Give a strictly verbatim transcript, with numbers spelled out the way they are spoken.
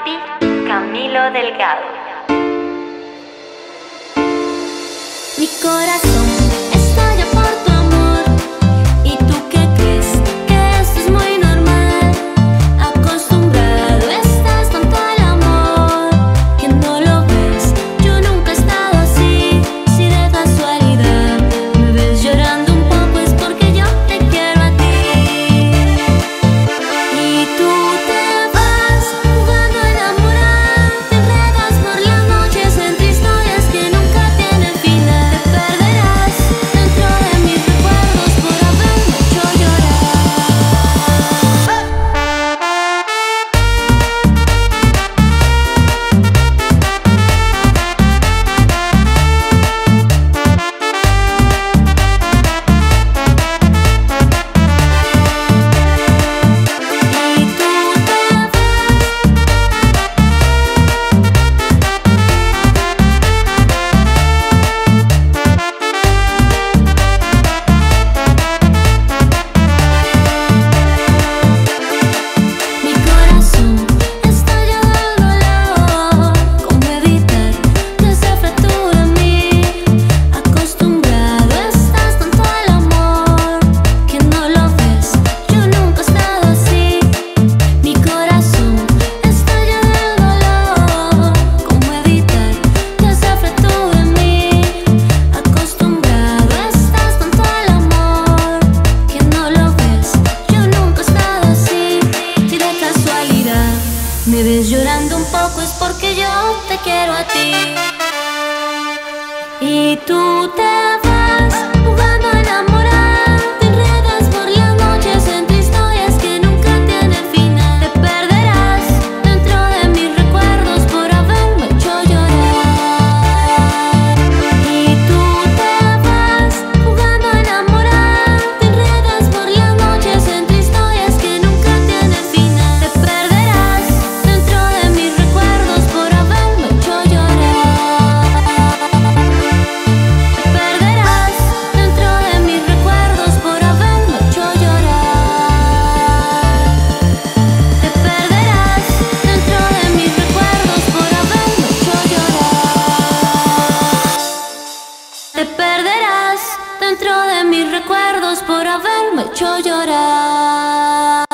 ti, Camilo Delgado. Mi corazón estalla por tu amor. ¿Y tú qué crees? Que esto es muy normal. Acostumbrado estás tanto al amor que no lo ves. Yo nunca he estado así. Si de casualidad me ves llorando un poco es porque yo te quiero a ti. Y tú te vas jugando a enamorar. Te enredas por las noches entre historias que nunca tienen final. Te perderás dentro de mis recuerdos por haberme hecho llorar. Y tú te Mi corazón estalla del dolor. ¿Cómo evitar que se fracture en mí? Acostumbrado estás tanto al amor que no lo ves. Yo nunca he estado así. Mi corazón estalla del dolor. ¿Cómo evitar que se fracture en mí? Acostumbrado estás tanto al amor que no lo ves. Yo nunca he estado así. Si de casualidad me ves llorando un poco es porque yo te quiero a ti. Y tú te vas jugando a enamorar. Te enredas por las noches entre historias que nunca tienen final. Te perderás dentro de mis recuerdos por haberme hecho llorar. Y tú te vas jugando a enamorar. Te enredas por las noches entre historias que nunca tienen final. Te perderás dentro de mis recuerdos por haberme hecho llorar. Te perderás dentro de mis recuerdos por haberme hecho llorar. Te perderás dentro de mis recuerdos por haberme hecho llorar. Te perderás dentro de mis recuerdos por haberme hecho llorar.